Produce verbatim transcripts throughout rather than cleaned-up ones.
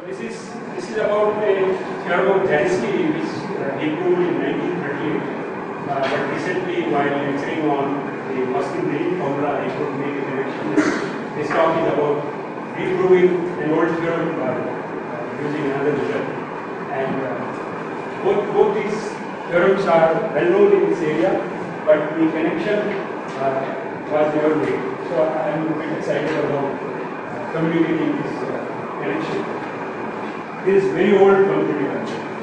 So this is this is about a theorem of Jansky which uh, he proved in nineteen thirty-eight. Uh, but recently, while lecturing on the Hoskin formula, I could make a connection. This talk is about reproving an old theorem by uh, using another method. And uh, both both these theorems are well known in this area, but the connection uh, was never made. So I am a bit excited about uh, communicating this uh, connection. This is very old computer.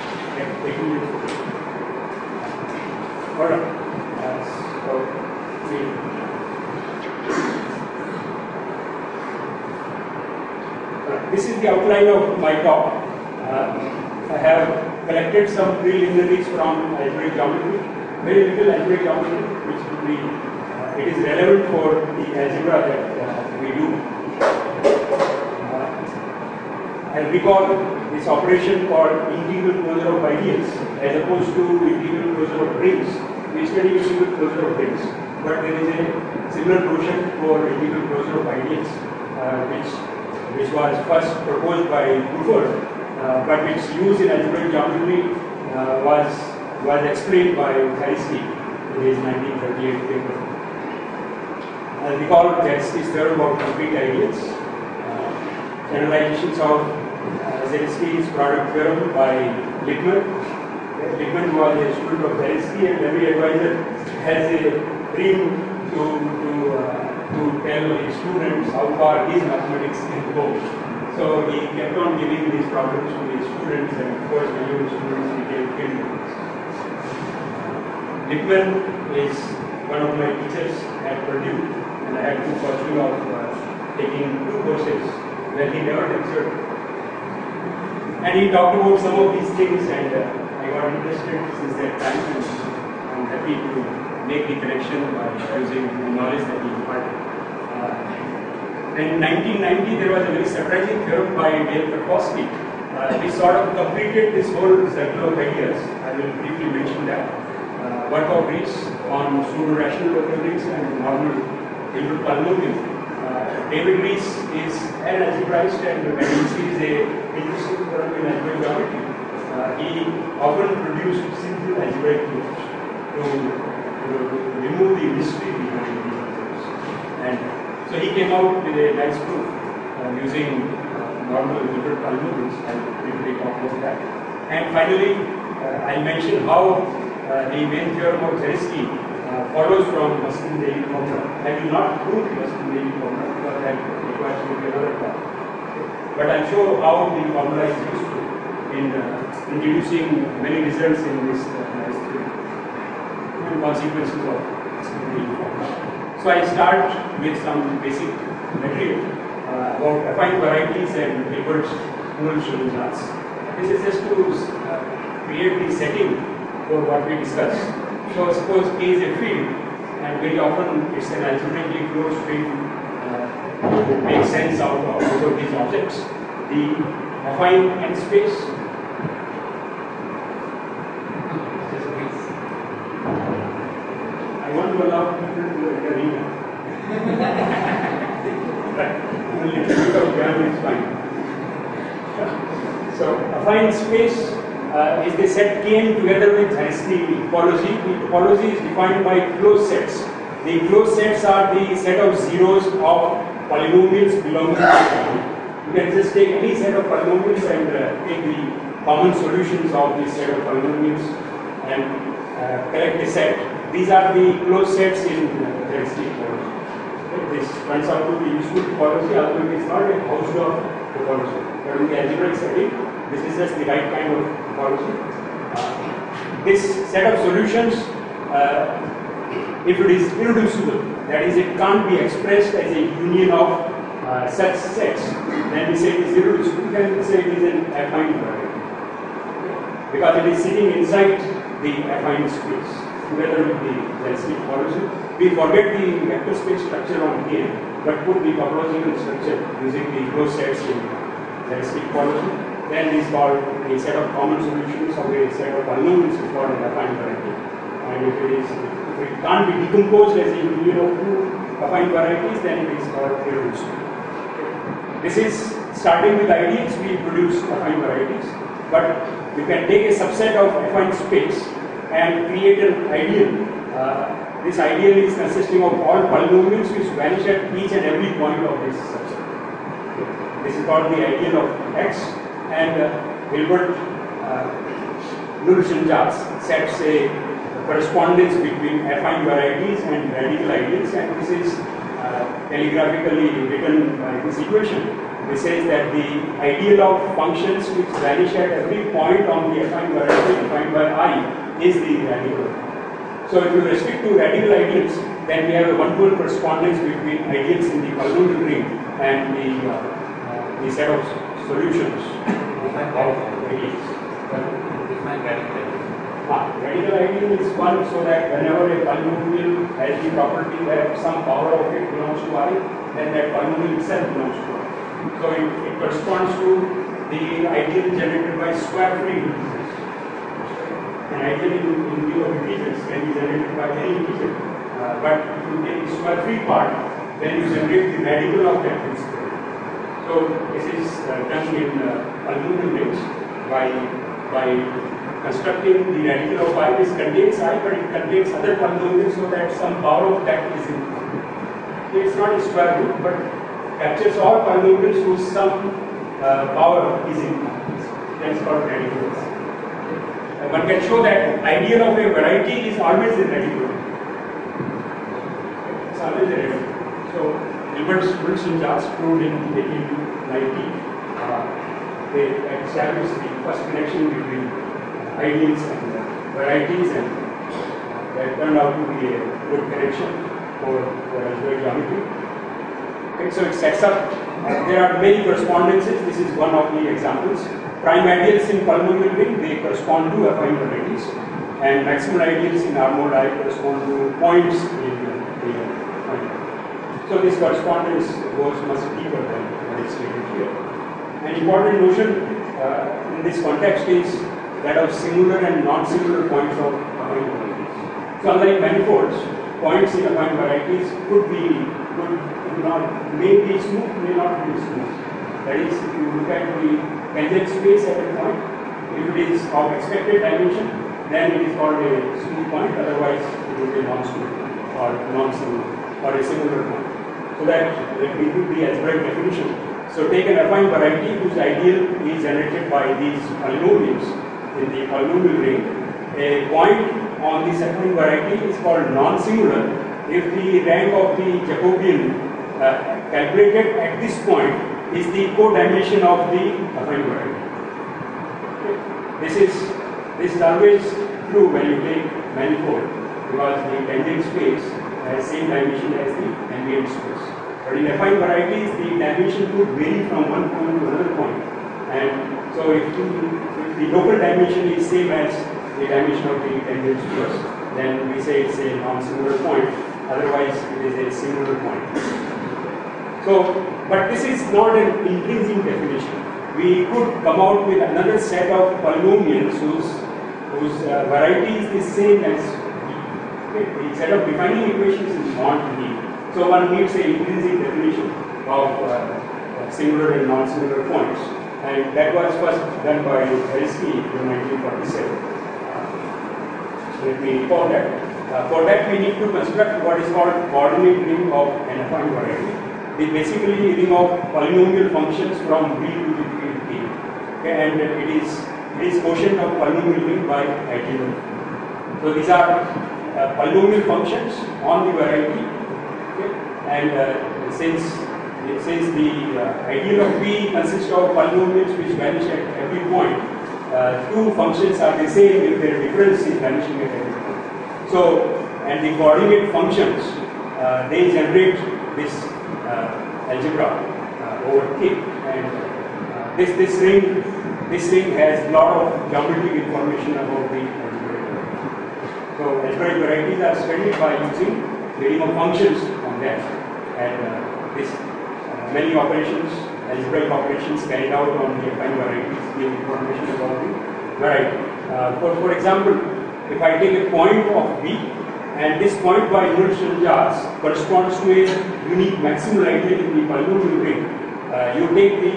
Alright. Uh, so we uh, this is the outline of my talk. Uh, I have collected some preliminaries from algebraic geometry, very little algebraic geometry, which will be uh, it is relevant for the algebra that uh, we do. Uh, I recall this operation called integral closure of ideals as opposed to integral closure of rings. We study integral closure of rings, but there is a similar notion for integral closure of ideals, uh, which which was first proposed by Prof, uh, but its use in algebraic geometry uh, was was explained by Jansky in his nineteen thirty-eight paper. I recall Jansky's theorem about complete ideals, uh, generalizations of Jansky's product theorem by Deligne. Deligne was a student of Jansky, and every advisor has a dream to to uh, to tell his students how far his mathematics can go. So he kept on giving these problems to his students, and of course many of the students became filled. Deligne is one of my teachers at Purdue, and I had the fortune of uh, taking two courses where he never lectured. And he talked about some of these things, and uh, I got interested since that time, and I'm happy to make the connection by using the knowledge that he imparted. Uh, in nineteen ninety, there was a very surprising theorem by Hoskin, uh, which sort of completed this whole cycle of ideas. I will briefly mention that. Uh, work of Rees on pseudo-rational local rings and normal Hilbert polynomial. Uh, David Rees is an algebraist, and when he sees a interesting theorem in algebraic geometry, uh, he often produced simple algebraic proofs to, to, to remove the mystery behind these theorems. And so he came out with a nice proof uh, using uh, normal Hilbert polynomials. I will briefly talk about that. And finally, uh, I mentioned how uh, the main theorem of Jansky Uh, follows from Hoskin-Deligne formula. I will not prove the Hoskin-Deligne formula because that requires to be another talk. But I'll show how the formula is useful in uh, introducing many results in this uh, nice theory and consequences of Hoskin-Deligne formula. So I start with some basic material uh, about affine varieties and Hilbert's null solutions. This is just to uh, create the setting for what we discuss. So suppose A is a field, and very often it's an algebraically closed field uh, to make sense out of, out of these objects. The affine n space I want to allow people to enter in. Right. A little bit of grammar is fine. So affine space Uh, is the set Kn together with Jansky topology. The topology is defined by closed sets. The closed sets are the set of zeros of polynomials belonging to the. You can just take any set of polynomials and uh, take the common solutions of this set of polynomials and uh, collect the set. These are the closed sets in uh, Jansky topology. Okay. This turns out to be useful topology, although it is not a Hausdorff topology. But in the algebraic setting, this is just the right kind of topology. Uh, this set of solutions, uh, if it is irreducible, that is, it can't be expressed as a union of uh, such sets, then we say it is irreducible. We can say it is an affine variety, because it is sitting inside the affine space together with the Jansky topology. We forget the vector space structure on Kn, but put the topological structure using the closed sets in Jansky topology. Then it is called a set of common solutions of a set of polynomials is called an affine variety. And if it is, if it can't be decomposed as a union of two affine varieties, then it is called irreducible. This is starting with ideals, we produce affine varieties, but you can take a subset of affine space and create an ideal. Uh, this ideal is consisting of all polynomials which vanish at each and every point of this subset. Okay. This is called the ideal of X, and uh, Hilbert uh, Nurchenjaz sets a correspondence between affine varieties and radical ideals, and this is uh, telegraphically written by this equation. It says that the ideal of functions which vanish at every point on the affine variety defined by I is the radical. So if you restrict to radical ideals, then we have a one-to-one correspondence between ideals in the polynomial ring and the, uh, uh, the set of solutions of ideals. Define radical ideal. Ah, radical ideal is one so that whenever a polynomial has the property that some power of it belongs to I, then that polynomial itself belongs to I. So it, it corresponds to the ideal generated by square-free integers. An ideal in, in view of integers can be generated by any integer. Uh, but if you take the square-free part, then you generate the radical of that principle. So this is uh, done in uh, polynomial rings by, by constructing the radical of I. This contains I, but it contains other polynomials so that some power of that is in. It's not a square root, but captures all polynomials whose some uh, power is in. That's called radical. Uh, one can show that ideal of a variety is always a radical. It's always a radical. So Hilbert's Nurchenjaz proved in eighteen ninety. Uh, they established the first connection between uh, ideals and uh, varieties, and uh, that turned out to be a good connection for, for algebraic geometry. Okay, so it sets up, uh, there are many correspondences. This is one of the examples. Prime ideals in polynomial ring, they correspond to affine varieties, and maximal ideals in R mod I correspond to points in the uh, So this correspondence goes much deeper than what is stated here. An important notion uh, in this context is that of singular and non-singular points of affine varieties. So unlike manifolds, points in affine varieties could be, could, could not, may be smooth, may not be smooth. That is, if you look at the tangent space at a point, if it is of expected dimension, then it is called a smooth point, otherwise it will be non-smooth or non-singular or a singular point. So that let me give the algebraic definition. So take an affine variety whose ideal is generated by these polynomials in the polynomial ring. A point on this affine variety is called non-singular if the rank of the Jacobian uh, calculated at this point is the codimension of the affine variety. Okay. This is this is always true when you take manifold, because the tangent space has same dimension as the ambient space. But in affine varieties, the dimension could vary from one point to another point. And so if, you, if the local dimension is same as the dimension of the tangent space, then we say it's a non-singular point. Otherwise, it is a singular point. So, but this is not an intrinsic definition. We could come out with another set of polynomials whose, whose uh, variety is the same as V. Okay. The set of defining equations is not V. So one needs an intrinsic definition of uh, singular and non-singular points. And that was first done by Hoskin in nineteen forty-seven. Uh, let me recall that. Uh, for that we need to construct what is called coordinate ring of an affine variety. The basically ring of polynomial functions from V to the field K. Okay, and it is it is quotient of polynomial ring by ideal. So these are uh, polynomial functions on the variety. Okay, and uh, since since the uh, ideal of V consists of polynomials which vanish at every point, uh, two functions are the same if their difference is vanishing at every point. So, and the coordinate functions uh, they generate this Uh, algebra uh, over K, and uh, this this ring this ring has a lot of geometric information about the algebraic varieties. So algebraic varieties are studied by using the ring of functions on that, and uh, this uh, many operations, algebraic operations carried out on the affine varieties give information about the variety. Uh, for for example, if I take a point of V, and this point by Nurchenjaz corresponds to a unique maximal ideal in the polynomial ring. Uh, you take the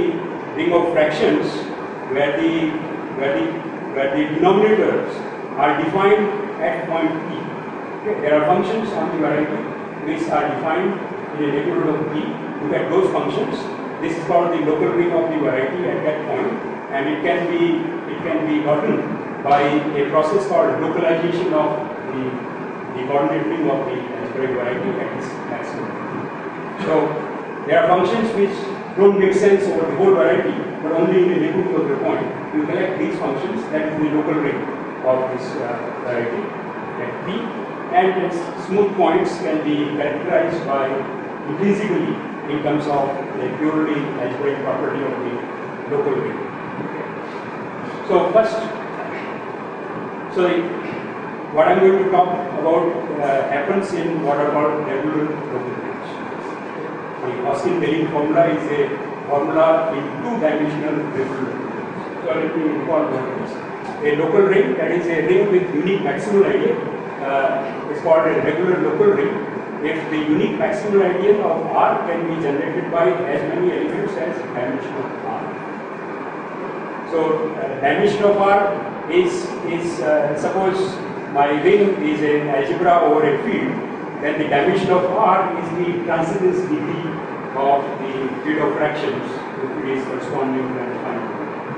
ring of fractions where the where the where the denominators are defined at point P. Okay. There are functions on the variety which are defined in a neighborhood of P. Look at those functions. This is called the local ring of the variety at that point, and it can be it can be gotten by a process called localization of the the coordinate ring of the algebraic variety at this maximum. So there are functions which don't make sense over the whole variety, but only in the neighborhood of the point. You collect these functions, that is the local ring of this uh, variety at P, and its smooth points can be characterized by intrinsically in terms of the purely algebraic property of the local ring. Okay. So first, so the, what I am going to talk about uh, happens in what are called regular local rings. The Hoskin Deligne formula is a formula in two-dimensional regular local rings. So let me recall what it is. A local ring, that is a ring with unique maximal ideal, uh, is called a regular local ring if the unique maximal ideal of R can be generated by as many elements as dimension of R. So uh, dimension of R is, is uh, suppose my ring is an algebra over a field, then the dimension of R is the transcendence degree of the field of fractions if it is corresponding to an finite.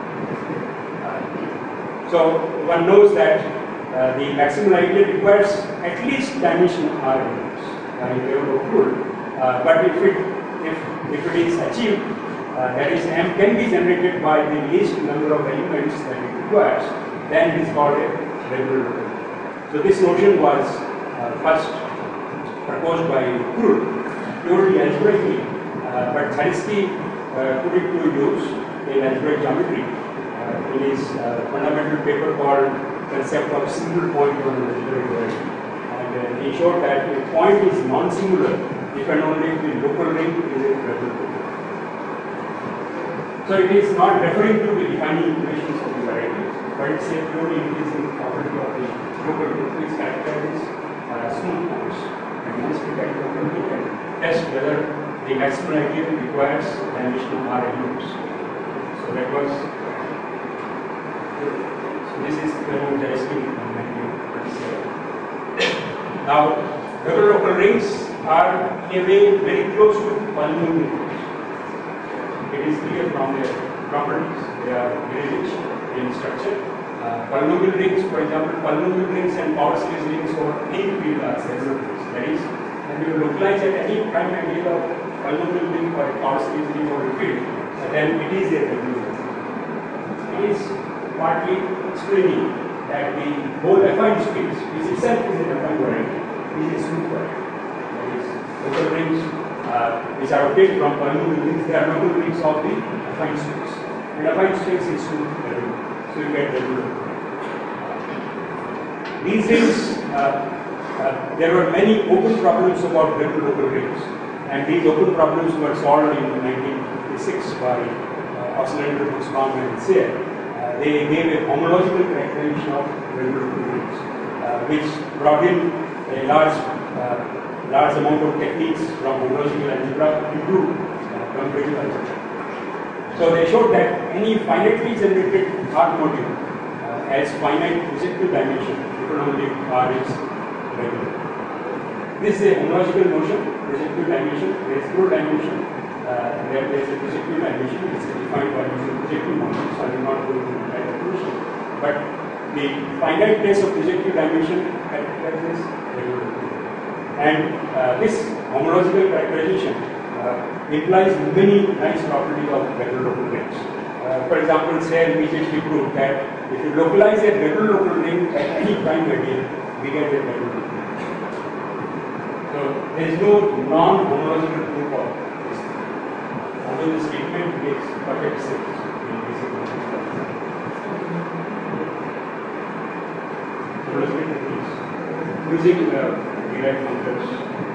Uh, so one knows that uh, the maximal ideal requires at least dimension R elements uh, in favor of rule, uh, but if it if if it is achieved, uh, that is M can be generated by the least number of elements that it requires, then it is called a regular local. So this notion was uh, first proposed by Kuhl, purely algebraically, uh, but Zariski uh, put it to use in algebraic geometry uh, in his uh, fundamental paper called Concept of Single Point on Algebraic Variety. And uh, he showed that a point is non-singular if and only if the local ring is a regular local. So it is not referring to the defining equations of the varieties, but it's a purely increasing property of the local ring which characterizes uh, smooth points. And once we get local ring, we can test whether the maximal ideal requires dimension of R elements. So that was, so this is the Zariski from nineteen twenty-seven. Now, regular local rings are in a way very close to polynomial rings. It is clear from their properties, they are very rich in structure. Uh, polynomial rings, for example, polynomial rings and power series rings over any field are regular rings. That is, when you localize at any prime ideal of polynomial ring or a power series ring over a field, uh, then it is a regular ring. It is partly explaining that the whole affine space, which itself is an affine variety, is a smooth variety. That is, local rings uh, which are obtained from polynomial rings, they are local rings of the affine space. And affine space is smooth regular. So you get regular. These days, uh, uh, there were many open problems about regular local rings, and these open problems were solved in nineteen fifty-six by uh, Oscillator, Hoskin, and Sear. Uh, they gave a homological characterization of regular local rings, uh, which brought in a large, uh, large amount of techniques from homological algebra into uh, comparative algebra. So they showed that any finitely generated R module uh, has finite projective dimension, even only if R is regular. This is a homological notion, projective dimension. There is no dimension. Uh, there is a projective dimension. It is defined by using projective module. So I will not go into that definition. But the finiteness of projective dimension characterizes regular. And uh, this homological characterization Uh, implies many nice properties of regular local rings. Uh, for example, Sear immediately proved that if you localize a regular local ring at any prime ideal, we get a regular local ring. So there is no non-homological proof of this. Although the statement makes perfect sense in basic homological techniques using uh, derived functions.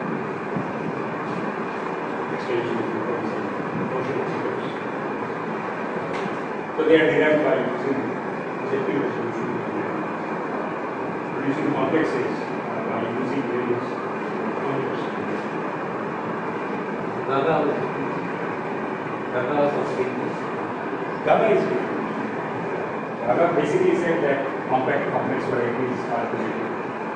So they are derived by using projective resolution, producing complexes uh, by using various functions. Verma was Verma was Hoskin. Gaga is different. Gaga basically said that compact complex varieties are positive.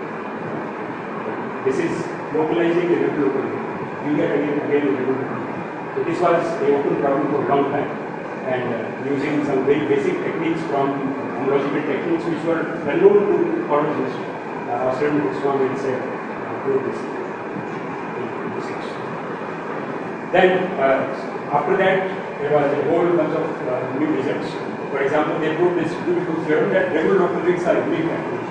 This is localizing irregularly. You get again again irregularly. So this was a open problem for a long time, and uh, using some very basic techniques from homological techniques which were well known to ecologists. Uh, Austrian Hoskin will say uh, proved this in physics. Then uh, after that there was a whole bunch of uh, new results. For example, they proved this beautiful theorem that regular local rings are unique factors.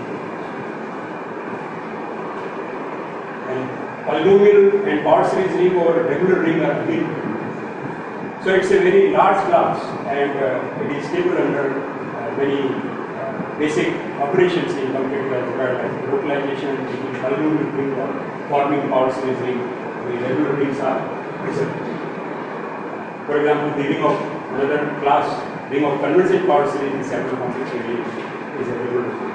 And polynomial and power series ring over regular ring are unique. So it's a very large class, and uh, it is stable under uh, very uh, basic operations in computer algebra, like localization, taking polynomial ring or forming power series ring. The regular rings are present. For example, the ring of another class, ring of convergent power series in several complex rings is a regular ring.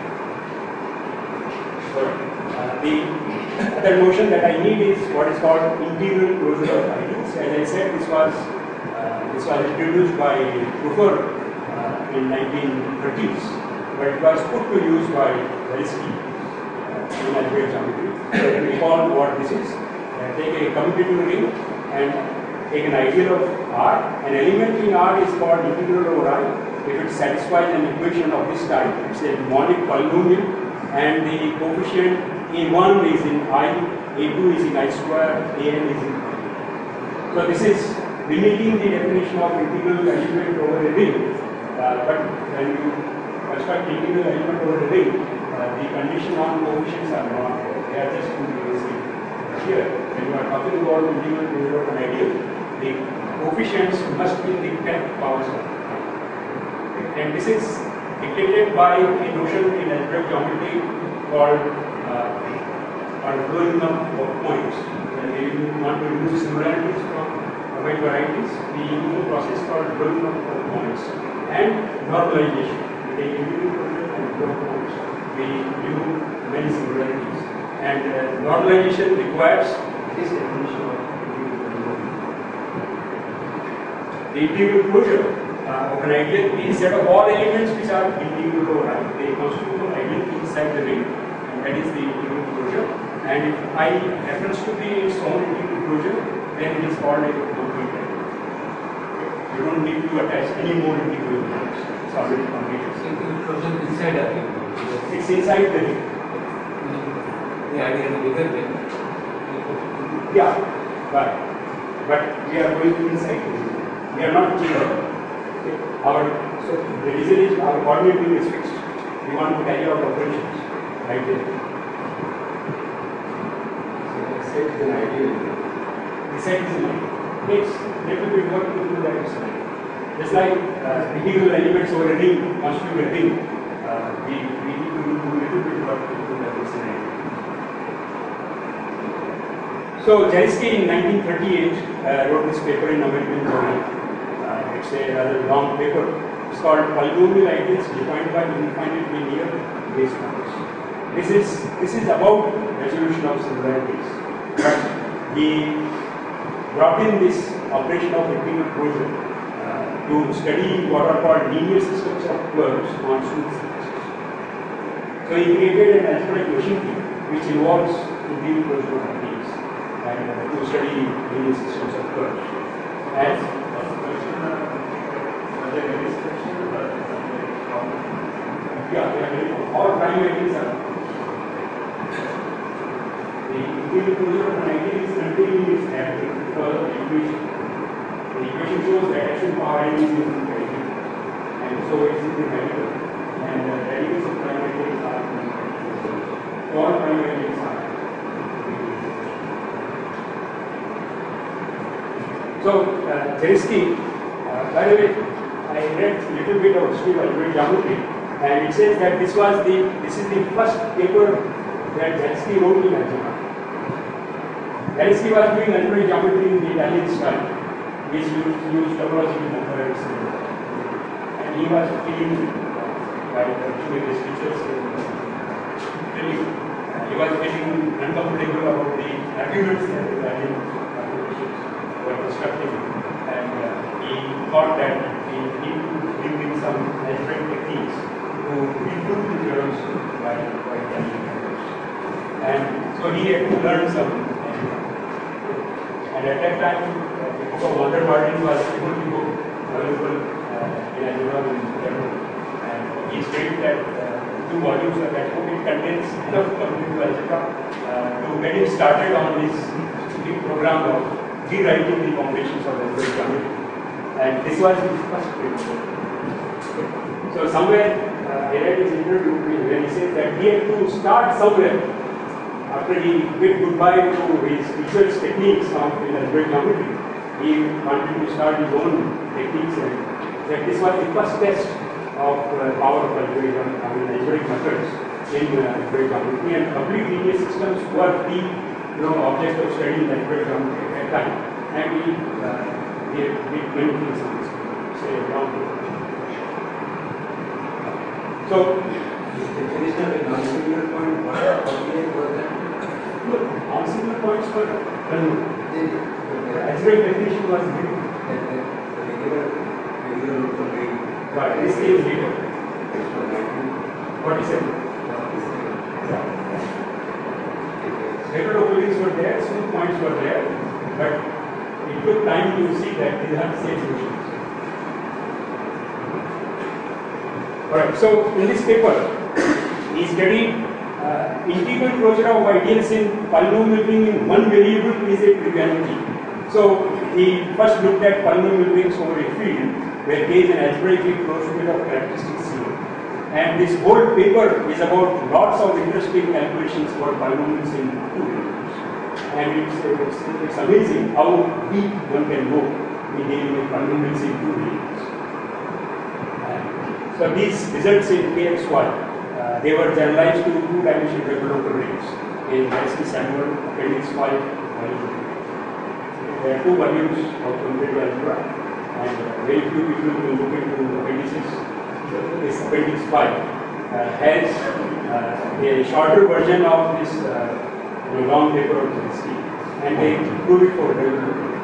So, uh, the other notion that I need is what is called integral closure of ideals. As I said, this was uh, this was introduced by Prof uh, in nineteen thirties, but it was put to use by Deligne uh, in algebraic geometry. So you can recall what this is. Uh, take a commutative ring and take an ideal of R. An element in R is called integral over I. If it satisfies an equation of this type, it's a monic polynomial, and the coefficient A one is in I, A two is in I square, A n is in I. So this is limiting the definition of integral element over a ring. Uh, but when you construct integral element over a ring, uh, the condition on coefficients are not there. They are just two basic. Here, when you are talking about integral closure of an ideal, the coefficients must be the tenth powers of I. And this is dictated by a notion in algebraic geometry called uh, called blowing up of points. When you want to remove similarities from wide varieties, we use a process called blowing up of points and normalization. We take integral closure and blow points. We remove many similarities. And uh, normalization requires this definition of integral closure. The integral closure uh, of an ideal is set of all elements which are integral over I. They constitute an ideal inside the ring, and that is the integral closure. And if I happens to be its own integral closure, then it is called a complete ideal. You don't need to attach any more integral elements. It's already completed. Integral closure inside a ring. It's inside the ring. The idea is bigger ring. Yeah, right. But we are going inside the ring. We are not clear. Okay. Our so the reason is our coordinate ring is fixed. We want to carry out operations right there. So the set is an ideal. The set is an ideal. Takes little bit work to do that extent. Just like uh, integral elements over a ring constitute a ring, uh, we, we need to do a little bit work to do that extent. So Deligne in nineteen thirty-eight uh, wrote this paper in American Journal. Uh, it's a rather long paper. It's called Polynomial Ideals Defined by Infinitely Near Base Points. This is this is about resolution of singularities. But he brought in this operation of integral closure uh, to study what are called linear systems of curves on smooth surfaces. So he created an algebraic machinery which involves integral closure of ideals and uh, to study linear systems of curves. And yeah, they are very all prime ideals are. The integral closure of an ideal is continuing its active because of the equation. The equation shows that action power n is infinity, and so it is the radical, and the radicals of prime ideals are all prime ideals are. So, uh, Deligne, uh, by the way, I read a little bit of history of algebraic geometry, and it says that this was the this is the first paper that Deligne wrote in algebra. Deligne was doing algebraic geometry in the Italian style, which used, used topological methods, and he was feeling by virtue of his teachers. Really, he was feeling uncomfortable about the arguments that the Italian mathematicians were constructing, and uh, he thought that he, he proved the theorems by, by Deligne. And so he had to learn some. And at that time, uh, the book of Wonder Garden was the only book available uh, in algebra in German. And he stated that uh, two volumes of that book, it contains enough computative algebra uh, to get him started on his big program of rewriting the foundations of algebraic geometry. And this was his first paper. So somewhere uh, I read his interview where he says that he had to start somewhere. After he bid goodbye to his teacher's techniques of algebraic geometry, he wanted to start his own techniques, and that this was the first test of uh, power of algebraic geometry, I mean algebraic methods in uh, algebraic geometry, and complete linear systems were the you know, object of study in algebraic geometry at that time. And he uh, did many things on this, say around. So, definition of a non-singular point, what was that? Look, non-singular points were unknown. The algebraic definition was given. The regular, regular root of eight. Right, this came later. forty-seven. Yeah. Regular openings were there, smooth points were there, but it took time to see that these are the same solutions. Alright, so in this paper, he studied uh, integral closure of ideals in polynomial ring in one variable is a triviality. So he first looked at polynomial rings over a field where K is an algebraically closed field of characteristics zero. And this whole paper is about lots of interesting calculations for polynomials in two variables. And it's, it's, it's amazing how deep one can go in dealing with polynomials in two variables. So these results in K X Y, uh, they were generalized to two-dimensional regular local rings in Hoskin Samuel Appendix five, volume two. There are two volumes of computative algebra, and uh, very few people will look into appendices. So this Appendix five uh, has uh, a shorter version of this uh, you know, long paper of Zariski, and they prove it for regular local rings.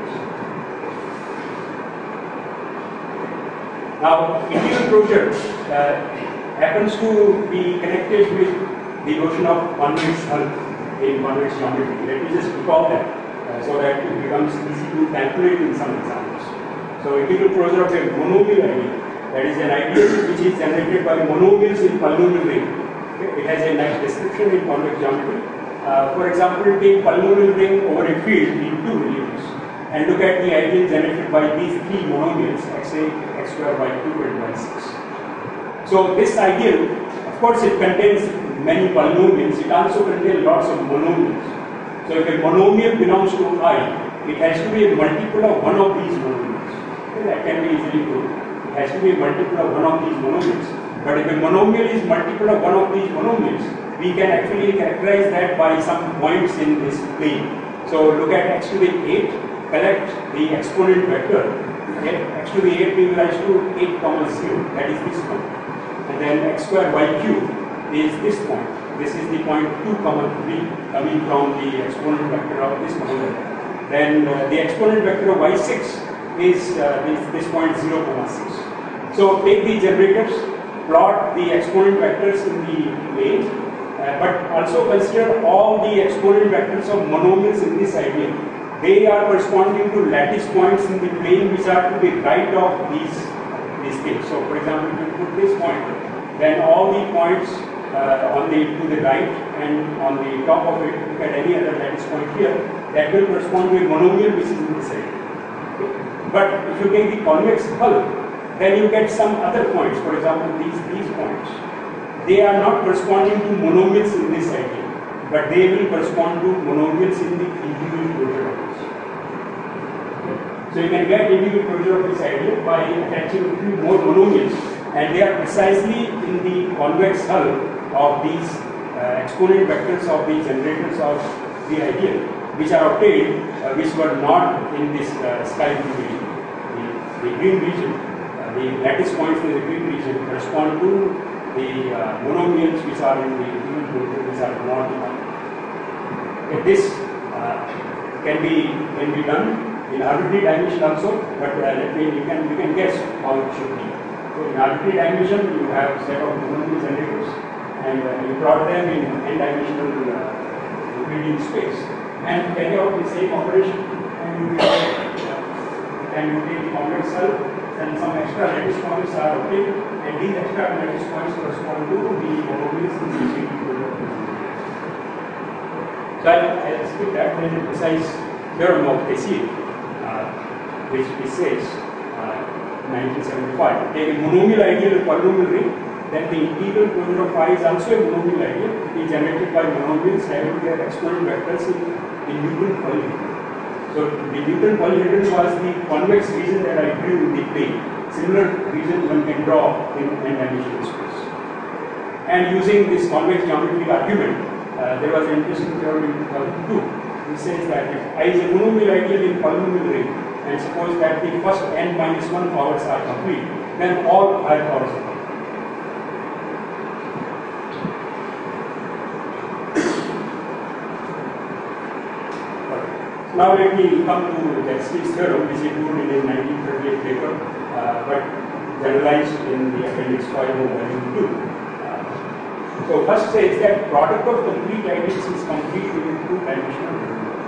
Now, integral closure uh, happens to be connected with the notion of convex hull in convex geometry. Let me just recall that uh, so that it becomes easy to calculate in some examples. So, integral closure of a monomial ideal, that is an ideal which is generated by monomials in polynomial ring. Okay? It has a nice description in convex geometry. Uh, for example, take polynomial ring over a field in two variables and look at the ideal generated by these three monomials x eight, x square, y two, and y six. So this ideal, of course, it contains many polynomials. It also contains lots of monomials. So if a monomial belongs to I, it has to be a multiple of one of these monomials. Okay, that can be easily proved. It has to be a multiple of one of these monomials. But if a monomial is multiple of one of these monomials, we can actually characterize that by some points in this plane. So look at x to the eight. Collect the exponent vector, okay, x to the eight being equal to eight comma zero, that is this point, and then x square y cube is this point. This is the point two comma three coming from the exponent vector of this point. Then uh, the exponent vector of y six is uh, this, this point zero comma six. So take the generators, plot the exponent vectors in the plane, uh, but also consider all the exponent vectors of monomials in this ideal. They are corresponding to lattice points in the plane which are to the right of these, these things. So, for example, if you put this point, then all the points uh, on the to the right and on the top of it, look at any other lattice point here, that will correspond to a monomial which is in this area. Okay. But if you take the convex hull, then you get some other points. For example, these these points, they are not corresponding to monomials in this ideal, but they will correspond to monomials in the integral closure of this. So you can get integral closure of this ideal by attaching a few more monomials, and they are precisely in the convex hull of these uh, exponent vectors of the generators of the ideal, which are obtained, uh, which were not in this uh, sky blue region. The, the green region, uh, the lattice points in the green region correspond to the uh, monomials which are in the integral closure, which are not defined. Okay, this uh, can be can be done in arbitrary dimension also, but uh, let me you can you can guess how it should be. So in arbitrary dimension, you have a set of monomial generators, and uh, you plot them in n-dimensional uh, Euclidean space, and carry out the same operation, and you get, uh, and you take the complex cell, and some extra lattice points are obtained, and these extra lattice points correspond to the monomials in the Euclidean. So I'll, I'll skip that, then the precise theorem of Tessier, uh, which he says uh, in nineteen seventy-five. Take a monomial ideal polynomial ring, then the integral closure of phi is also a monomial ideal. It is generated by monomials having their exponent vectors in the Newton polyhedron. So the Newton polyhedron was the convex region that I drew in the plane. Similar region one can draw in n-dimensional space. And using this convex geometry argument, Uh, there was an interesting theorem in two thousand two, which says that if I is a monomial ideal in polynomial ring, and suppose that the first n minus one powers are complete, then all higher powers are complete. Now let me come to Deligne theorem, which he proved in his nineteen thirty-eight paper, uh, but generalized in the appendix five of volume two. So first says that product of complete ideals is complete within two-dimensional.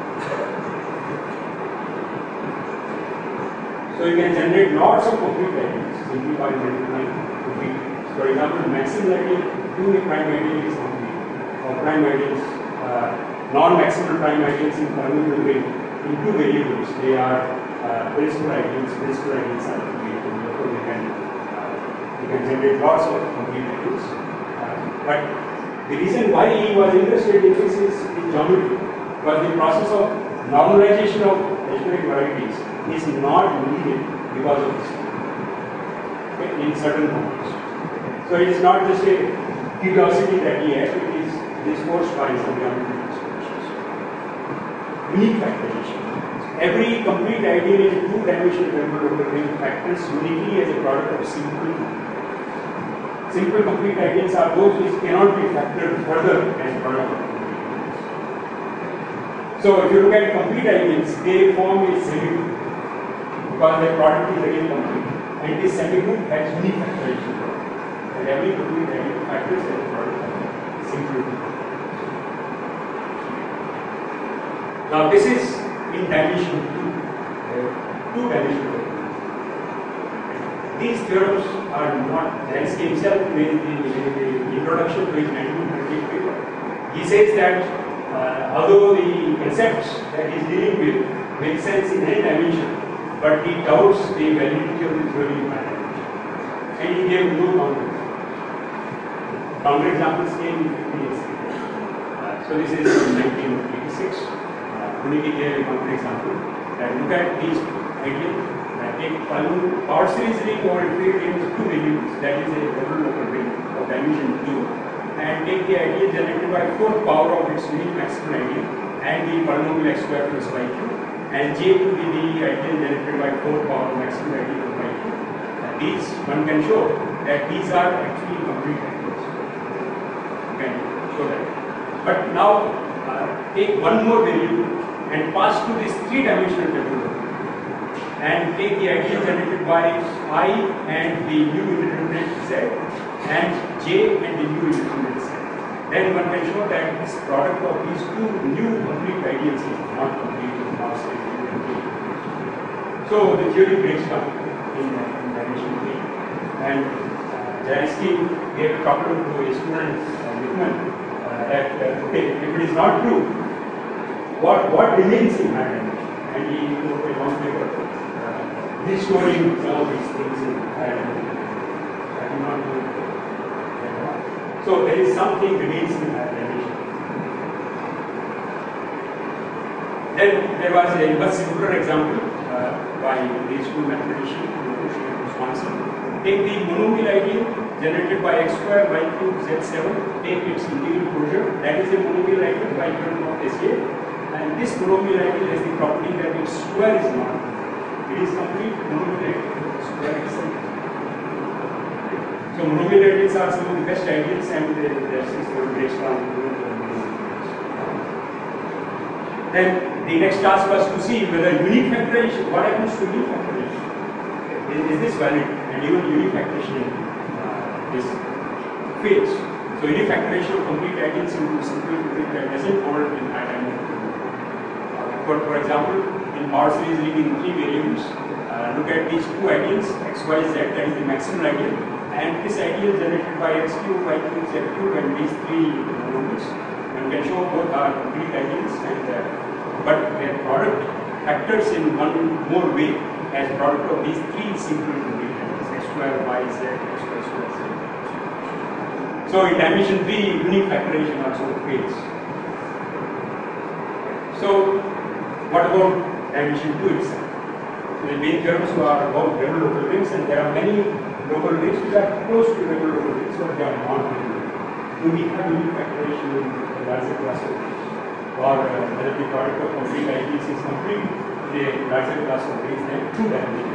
So you can generate lots of complete ideals simply by multiplying complete. For example, maximal ideal to a prime ideal is complete, or prime ideals, uh, non-maximal prime ideals in polynomial ring in two variables. They are uh, principal ideals. Principal ideals are complete, and therefore we can uh, we can generate lots of complete ideals. But the reason why he was interested in this is in geometry, because the process of normalization of algebraic varieties is not needed because of this, okay, in certain contexts. So it is not just a curiosity that he has, it is discoursed by some geometric expressions. Unique factorization. Every complete ideal in a two-dimensional Verma ring factors uniquely as a product of simple. Simple complete ideals are those which cannot be factored further as product of complete ideals. So if you look at complete ideals, they form a semigroup because their product is again complete, and this semigroup has unique factorization, and every complete ideal factors as a product of simple group. Now this is in dimension two, uh, two dimensional. These theorems are not, Deligne himself in the introduction to his nineteen thirty-eight paper. He says that uh, although the concepts that he is dealing with make sense in any dimension, but he doubts the validity of the theory in one dimension. And he gave no counterexamples. Counterexamples came in fifty years later. Uh, so this is in nineteen eighty-six. Uh, he gave a counterexample that look at these ideals. Take power series ring over a field ring with two variables, that is a double local ring of dimension two, and take the ideal generated by fourth power of its unique maximal ideal and the polynomial x square plus y cube, and j to be the ideal generated by fourth power of maximal ideal of y cube. And these, one can show that these are actually complete ideals. You can show that. But now uh, take one more variable and pass to this three-dimensional double local, and take the ideal generated by I and the new indeterminate z, and j and the new indeterminate z. Then one can show that this product of these two new complete ideals is not complete, is not safe. So the theory breaks down in, uh, in dimension three. And uh, Deligne gave a problem to a student, uh, Lippmann, uh, that uh, okay, if it is not true, what what remains in higher dimension? And he wrote a long paper restoring some of these things in higher dimension. I do not do it. So there is something remains in higher dimension. Then there was a much simpler example uh, by the school mathematician Wisconsin. Take the monomial ideal generated by x square y cube z seven, take its integral closure, that is a monomial ideal by theorem of Tessier, and this monomial ideal has the property that its square is not. It is complete monomial ideal, square itself. So monomial ideals are some of the best ideals, and their system breaks down to the Then the next task was to see whether unique factorization, what happens to unique factorization? Is, is this valid? And and even unifactorization uh, is fails. So unifactorization of complete ideals into simple complete doesn't hold in high dynamic. Uh, for, for example, in power series ring in three variables, uh, look at these two ideals, x, y, z, that is the maximum ideal, and this ideal generated by x cube, y cube, z cube, and these three numbers. One can show both are complete ideals, and uh, but their product factors in one more way as product of these three simple complete ideals, x square, y, z, x square, square, z. So in dimension three, unique factorization also fails. So what about dimension two itself? So the main theorems are about regular local rings, and there are many local rings which are close to regular local rings, but they are not regular. So we have unique factorization in the larger class of rings, or uh, whether the product of complete ideals is complete in a larger class of rings than two dimensional.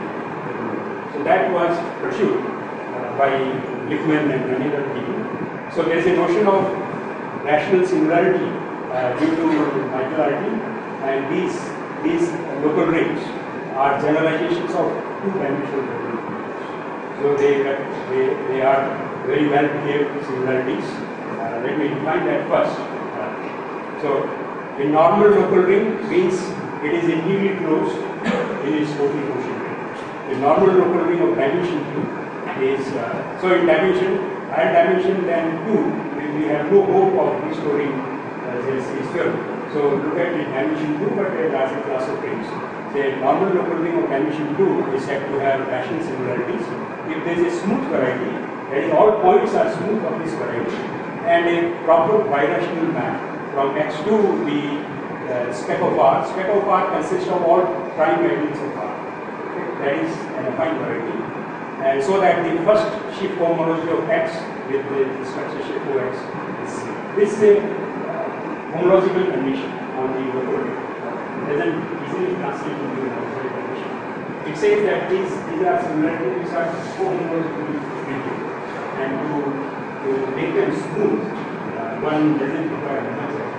So that was pursued uh, by Lichtman and many other people. So there is a notion of rational similarity uh, due to modularity, and these these local rings are generalizations of two-dimensional local rings. So they they they are very well behaved similarities. Uh, let me define that first. Uh, so a normal local ring means it is infinitely closed in its total motion. The normal local ring of dimension two is uh, so in dimension. Higher dimension than two, we have no hope of restoring uh, this sphere. So look at the dimension two, but a larger class of rings. The normal local ring of dimension two is said to have rational similarities. If there is a smooth variety, that is, all points are smooth of this variety, and a proper birational map from x to the uh, spec of R. Spec of R consists of all prime ideals of R. Okay? That is an affine variety. And so that the first shift homology of x with the, the structure shift O x is this is a uh, homological condition on the local ring. It doesn't easily translate into an outside condition. It says that these, these are similarities which are co-homologically related, and to, to make them smooth, uh, one doesn't require much of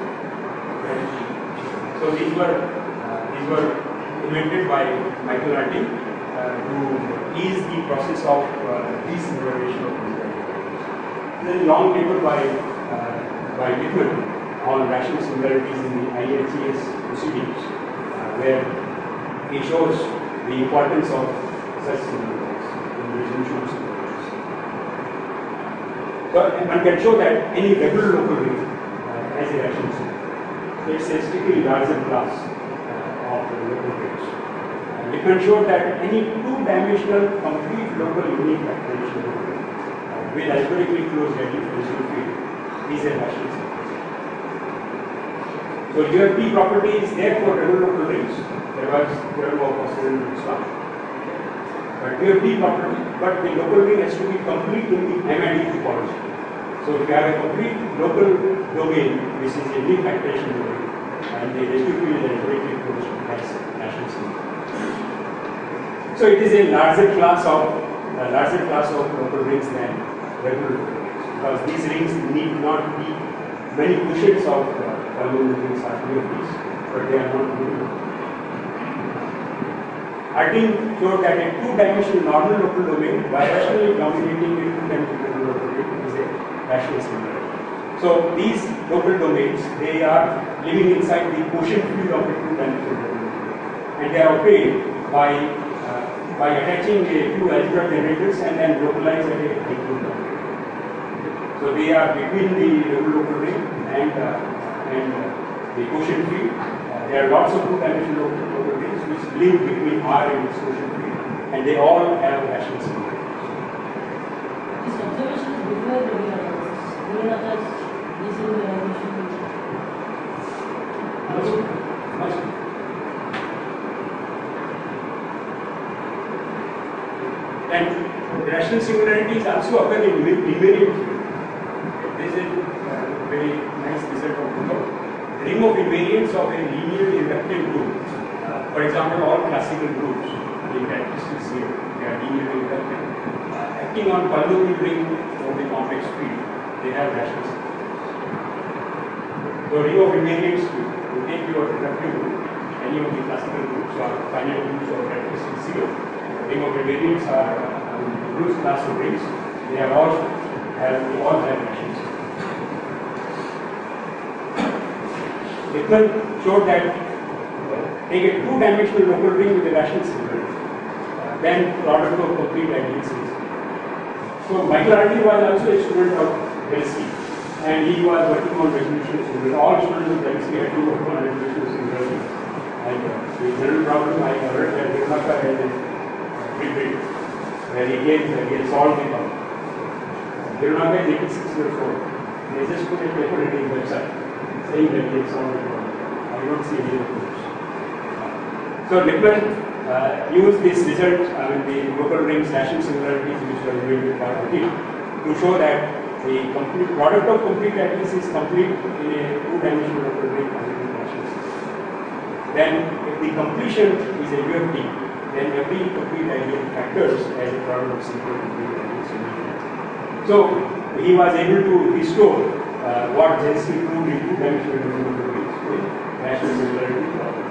it. So these were uh, these were invented by Michael Artin uh, to ease the process of uh, desimilarization of these variables. There is a long paper by uh, by Lichtman on rational similarities in the I H E S proceedings, uh, where he shows the importance of such similarities in resolution of similarities. So one can show that any regular local ring uh, has a rational similarity. It's a strictly larger class uh, of the local rings. Lichtman showed that any two-dimensional complete local unique factorization uh, with algebraically closed differential field is a rational simulation. So U F P property is there for regular local rings. There was theorem of possible expansion. But U F P property, but the local ring has to be complete in the M I D topology. So if you have a complete local domain, which is a unique factorization domain, and the residual field is algebraically closed, has rational simulation. So it is a larger class of a larger class of local rings than regular local rings, because these rings need not be many cushions of uh, polynomial rings or U F Ps, but they are not unique. Artin showed that a two-dimensional normal local domain birationally dominating a two-dimensional local domain is a rational similarity. So these local domains, they are living inside the quotient field of a two-dimensional local domain, and they are obtained by by attaching a few algebra generators and then localize at a high So they are between the regular local ring and uh, and uh, the quotient field. Uh, there are lots of two-dimensional local, local rings which live between R and its quotient field, and they all have rational similarities. This observation is before the real others, desimilarization. Much, much. And rational similarities also occur in invariant field. This is a very nice result of Prof. Ring of invariance of a linearly inductive group. Uh, for example, all classical groups, the characteristics here, they are linearly inductive. Uh, acting on polynomial ring of the complex field, they have rational similarities. So ring of invariance field, you take your inductive group, any of the classical groups or finite groups or characteristics zero. Ring of invariants are uh, Bruce class of rings, they are all have they all have rational singularities. Lippmann showed that uh, take a two-dimensional local ring with a rational singularity, uh, then product of complete ideal series. So Michael was also a student of Deligne, and he was working on resolution of singularity. All students of Deligne had to work on resolution of singularity. And uh, the general problem I heard that Verma has a preprint where he gave uh, he had solved the problem. Verma is eighty-six years old. They just put a paper in his website saying that he had solved the problem. I don't see any of those. So Lippmann uh, used this result, I mean the local rings rational singularities which were evaluated by Hoskin to show that the complete product of complete lattice is complete in a two-dimensional local ring having rational singularities. Then if the completion is a U F D, then every complete ideal factors as a product of simple complete ideal solution. So he was able to restore uh, what Jensen proved in two-dimensional local rings with rational singularity problems.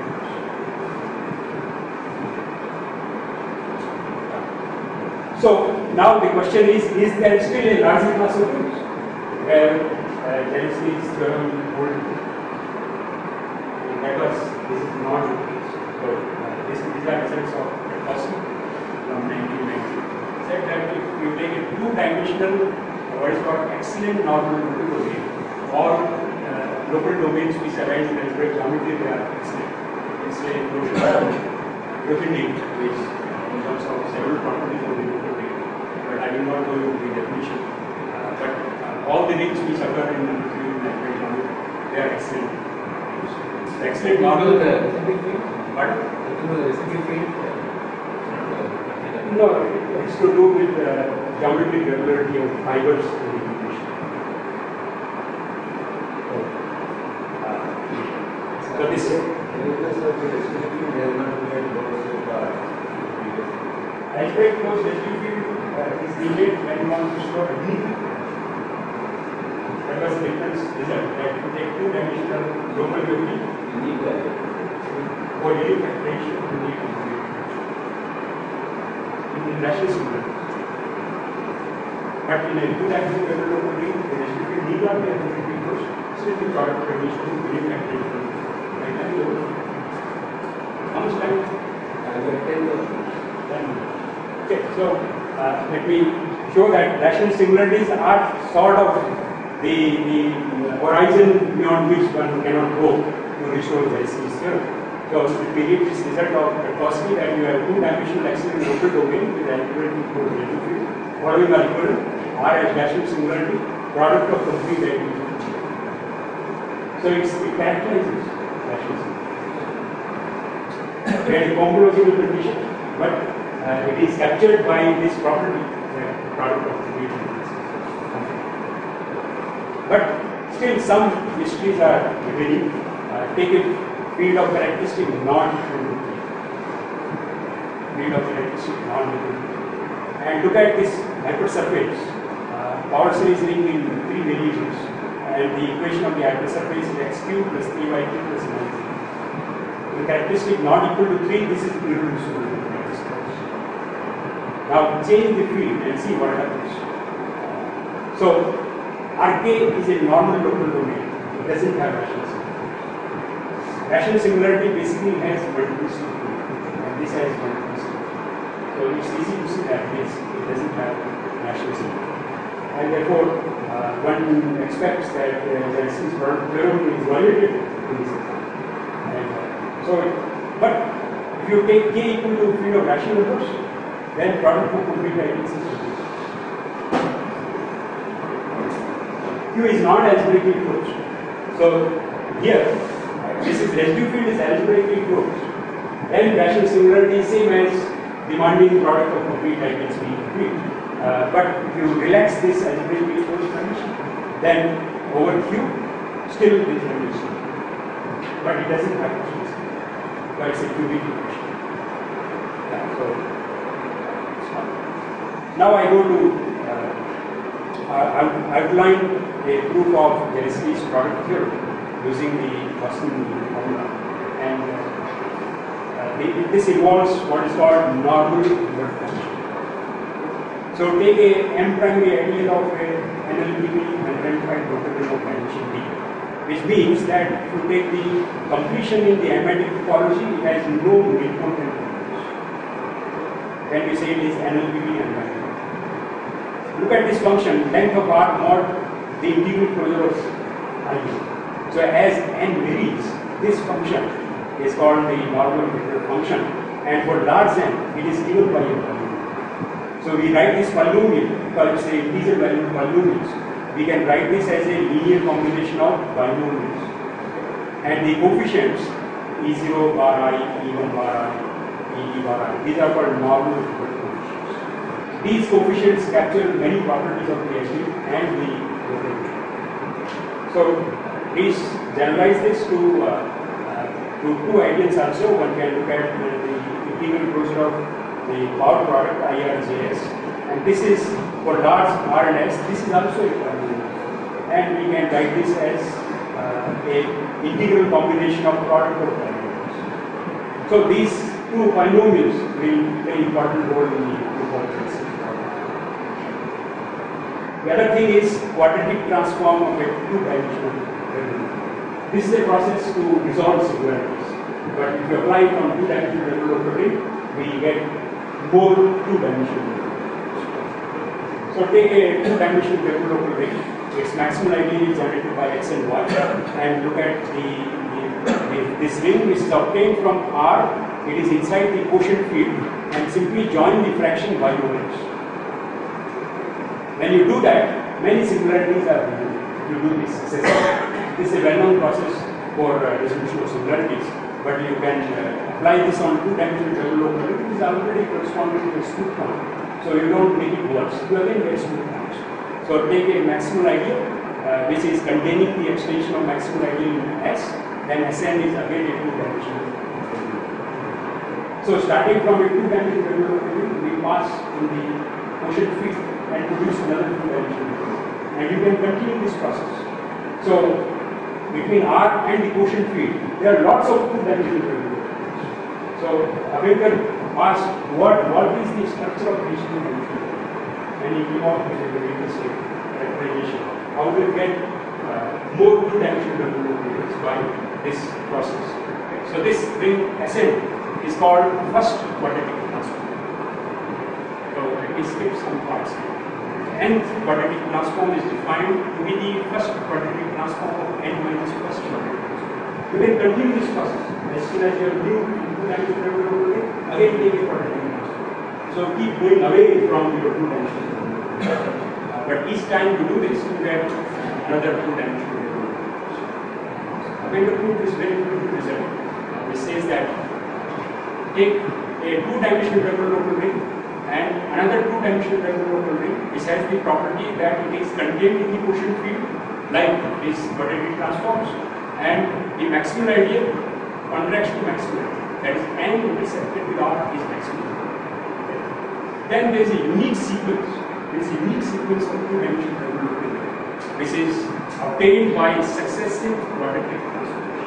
So now the question is, is there still a larger class of rings where uh, Jensen's theorem holds? That was, this is not the case. So uh, this, these are results of Hoskin from nineteen ninety. Said that if you take a two-dimensional, what is called excellent normal local domain, or uh, local domains which arise in algebraic geometry, they are excellent. It's a European which in terms of several properties of the local domain, but I will not go into the definition. Uh, but uh, all the rings which occur in algebraic geometry, they are excellent. Excellent normal. The reciprocal field? But the reciprocal field? No, it's to do with uh, geometric regularity of fibers in the equation. So, uh, so this algebraic closed residual field uh, is needed when you want to store a group. That was the difference result that you take two-dimensional local U F D. For any factoration, you need in rational singularity. But in a two-dimensional local ring, the residual field need not be a residual closed. Still, the product condition is very factoration. Like that, you know. How much time? ten minutes. Okay, so uh, let me show that rational singularities are sort of the, the horizon beyond which one cannot go to restore Jensen's theorem. So if we read this result of Hoskin that you have two-dimensional excellent local domain with equivalent to residual field, following are equivalent, R as rational singularity, product of complete identity. So it's, it characterizes rational singularity. There is a composable condition, but uh, it is captured by this property, the product of complete identity. But still some mysteries are remaining. Uh, take a field of characteristic non-equal to three. Field of characteristic non-equal to three. And look at this hypersurface. Uh, power series ring in three variables. And the equation of the hypersurface is x cubed plus three y cubed plus nine z. The characteristic not equal to three, this is irreducible to characteristic. Now change the field and see what happens. So R K is a normal local domain. It doesn't have rational singularity. Rational singularity basically has multiplicity, and this has multiplicity. So it's easy to see that this it doesn't have rational singularity. And therefore, uh, one expects that uh, Jensen's theorem is violated in this example. And uh, so, it, but if you take K equal to field of rational numbers, then product of complete ideals is reduced. Q is not algebraically closed. So here, this is residual field is algebraically closed. Then rational singularity is same as demanding product of complete ideals being complete. Uh, but if you relax this algebraically closed condition, then over Q, still it is reduced. But it doesn't have to be. But it's a cubic equation. Yeah, so now I go to uh, uh, outline a proof of Deline's product theorem using the Hoskin formula, and uh, uh, the, this involves what is called normal invert function. So take a M primary ideal of a N L P B unidentified total ring of dimension D, which means that if you take the completion in the M-adic topology, it has no midpoint and terminus. Then we say it is N L P B unidentified. Look at this function, length of R mod the integral closure of I U. So as n varies, this function is called the normal vector function, and for large n, it is given by a polynomial. So we write this polynomial because it's a integer value polynomials. We can write this as a linear combination of binomials, and the coefficients E zero bar I, E one bar I, E D bar I, these are called normal vector coefficients. These coefficients capture many properties of the H U and the so please generalize this to uh, uh, to two ideals also. One can look at uh, the integral closure of the power product I R J S, and this is for large R and S. This is also a polynomial, and we can write this as uh, a integral combination of product of polynomials. So these two polynomials will play an important role in the topology. The other thing is quadratic transform of a two-dimensional regular. This is a process to resolve singularities. But if you apply it on two-dimensional regular property, we get more two-dimensional regular. So take a two-dimensional regular property. Its maximal ideal is generated by x and y, and look at the, the, the this ring which is obtained from R. It is inside the quotient field, and simply join the fraction y over x. When you do that, many singularities are removed. If you do this successfully, this is a well-known process for uh, resolution of singularities. But you can uh, apply this on two-dimensional regular property. It is already corresponding to a smooth point, so you don't make it worse. You again get smooth points. So take a maximal ideal, uh, which is containing the extension of maximal ideal in S. Then S n is again a two-dimensional regular. So starting from a two-dimensional regular property, we pass in the quotient field and produce another two-dimensional regular. And you can continue this process. So between R and the quotient field, there are lots of two-dimensional regulars. So Abedkar asked, what, what is the structure of these two-dimensional regulars? And he came out with a very interesting characterization. How do you get uh, more two-dimensional regulars by this process? Okay. So this ring S n is called first quadratic transform. So let me skip some parts. Nth quadratic transform is defined to be the first quadratic transform of n minus first quadratic transform. You can continue this process. As soon as you have new two-dimensional regular, again take a quadratic transform. So keep going away from your two-dimensional regular. Uh, but each time you do this, you get another two-dimensional regular. When you prove this very beautiful result, uh, which says that take a two-dimensional regular ring and another two-dimensional regular ring, which has the property that it is contained in the quotient field, like these quadratic transforms, and the maximal ideal contracts to maximal ideal. That is, n intersected with R is maximal. Then there is a unique sequence. There is a unique sequence of two-dimensional regular ring, which is obtained by successive quadratic transforms.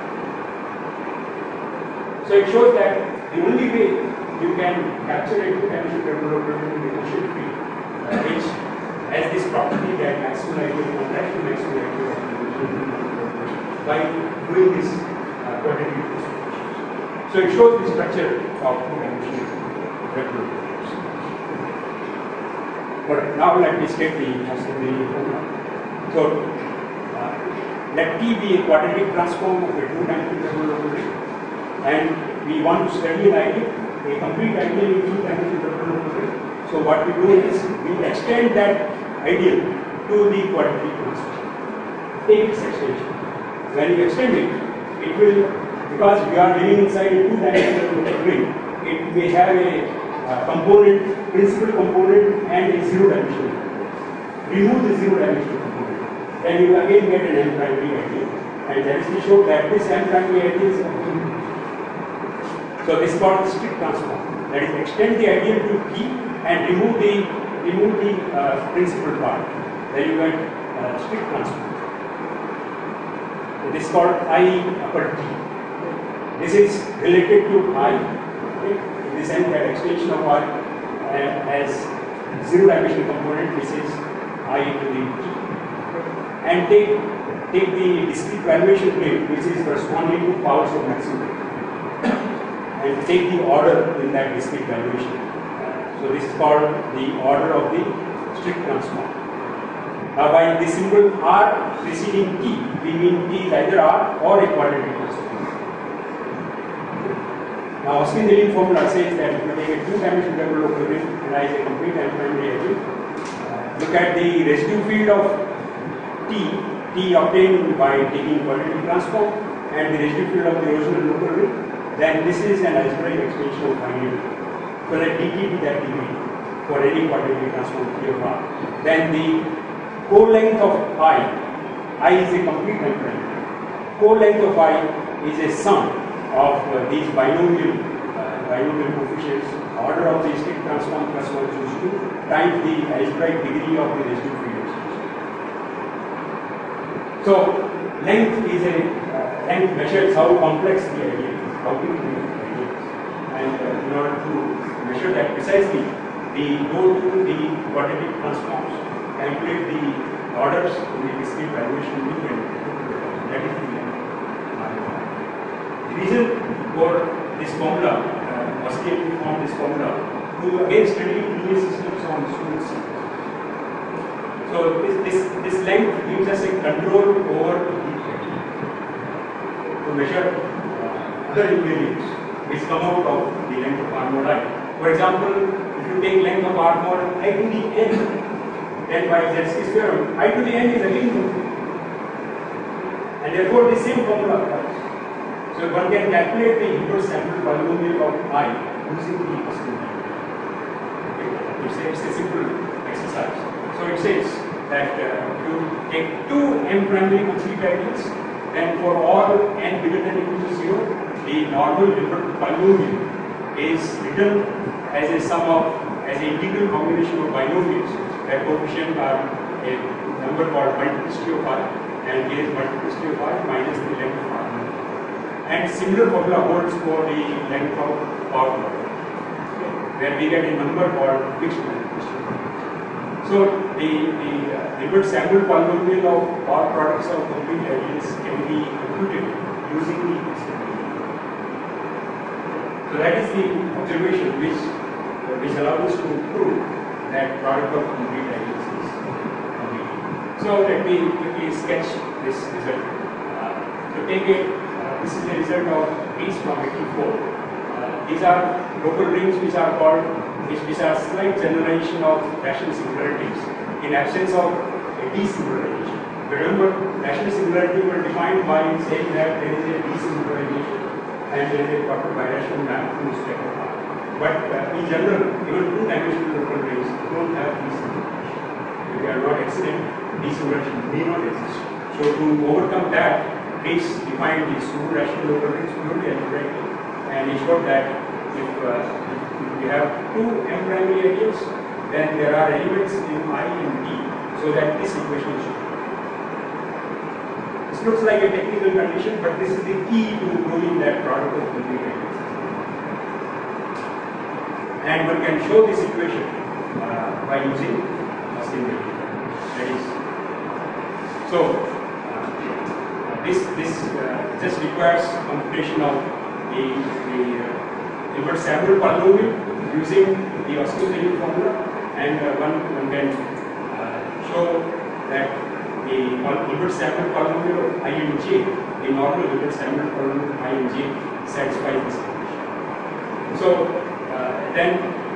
So it shows that the only way you can capture a two-dimensional regular property in the quotient field, uh, which has this property that maximal ideal contracts to maximal ideal by doing this uh, quadratic transform. So it shows the structure of two-dimensional regular properties. Alright, now let me state the Deligne formula. So uh, let T be a quadratic transform of a two-dimensional regular property, and we want to study an ideal, a complete ideal in two-dimensional regular property. So what we do is we extend that ideal to the quadratic transform. Take its extension. When you extend it, it will, because we are living inside a two-dimensional ring, it may have a uh, component, principal component, and a zero-dimensional component. Remove the zero-dimensional component, then you again get an n primary ideal, and that is to show that this n primary ideal is complete. So this is called strict transform. That is, extend the ideal to T and remove the remove the uh, principal part. Then you get uh, strict transform. So this is called I upper T. This is related to I. Okay? In this end, that extension of I uh, as zero dimensional component, this is I to the t. And take, take the discrete valuation plane, which is corresponding to powers of maximum, and take the order in that discrete valuation. So this is called the order of the strict transform. Now by the symbol R preceding T, we mean T is either R or a quadratic transform. Now Hoskin Deligne formula says that if you take a two-dimensional double local ring and I say complete and primary agent, look at the residue field of T, T obtained by taking quadratic transform, and the residue field of the original local ring, then this is an algebraic extension of finite. So let dt be that degree for any quadratic transform T of R. Then the co-length of I, I is a complete and primary. Co-length of I is a sum of uh, these binomial uh, binomial coefficients, order of the strict transform plus one choose two times the algebraic degree of the residue field. So length is a uh, length measures how complex the idea is, how big the idea is, and uh, in order to measure that precisely, we go to the quadratic transforms, calculate the orders in the discrete valuation loop, and that is the length. The reason for this formula, uh, Hoskin formed this formula to again study linear systems on smooth systems. So this, this, this length gives us a control over the heat to measure uh, other invariants which come out of the length of R mod I. For example, if you take length of R mod I to the n, then by Zetsky's theorem, I to the n is again complete. And therefore the same formula applies. So one can calculate the inverse sample polynomial of I using the Hoskin theorem. Okay. It's a, it's a simple exercise. So it says that uh, if you take two m primary complete ideals, then for all n bigger than or equal to zero, the normal Hilbert polynomial is written as a sum of, as an integral combination of binomials where coefficients are a number called multiplicity of I, and here is multiplicity of I minus the length of R. And similar formula holds for the length of power model, where we get a number called fixed multiplicity. So the, the uh, Hilbert sample polynomial of power products of complete ideals can be computed using the Hoskin theorem. So that is the observation which, uh, which allows us to prove that product of complete ideals is complete. So let me quickly sketch this result. Uh, so take it, uh, this is the result of these from eighty-four. Uh, these are local rings which are called, which, which are slight generalization of rational singularities in absence of a desingularization. Remember, rational singularity were defined by saying that there is a desingularization and there is a proper birational map to respect of R. But uh, in general, even two-dimensional local rings don't have desingularization. If they are not existent, desingularization may not exist. So to overcome that, Ries defined these two rational local rings purely algebraically, and he showed that if, uh, if we have two m primary ideals, then there are elements in I and D, so that this equation is true. This looks like a technical condition, but this is the key to proving that product of complete ideals. And one can show this equation uh, by using Hoskin theorem. That is, so uh, this this uh, just requires computation of the the uh, Hilbert sample polynomial using the Hoskin Deligne formula, and uh, one, one can uh, show that the Hilbert sample polynomial of I and J, the normal Hilbert sample polynomial of I and J, satisfies this condition. So uh, then,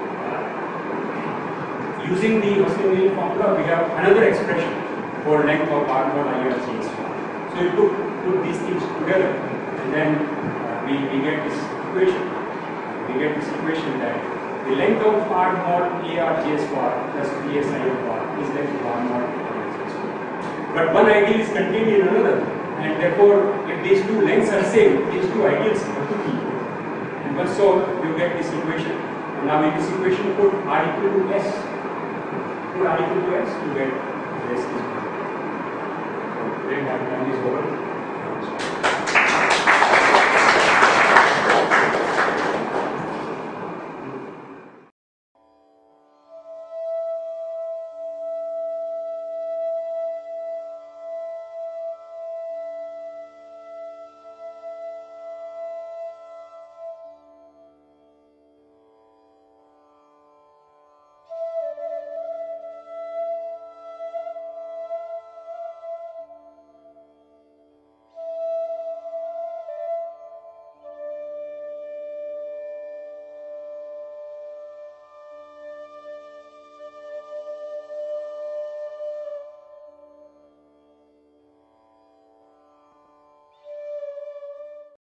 uh, using the Hoskin Deligne formula, we have another expression for length of R mod I R J. So you put, put these things together, and then uh, we, we get this equation. We get this equation that the length of R mod A R J square plus P S I of R is length of R mod A R J square. But one ideal is contained in another, and therefore, if these two lengths are same, these two ideals have to be equal. And once so, you get this equation. And now in this equation, put R equal to S. Put R equal to S to get this. So then I have done this over.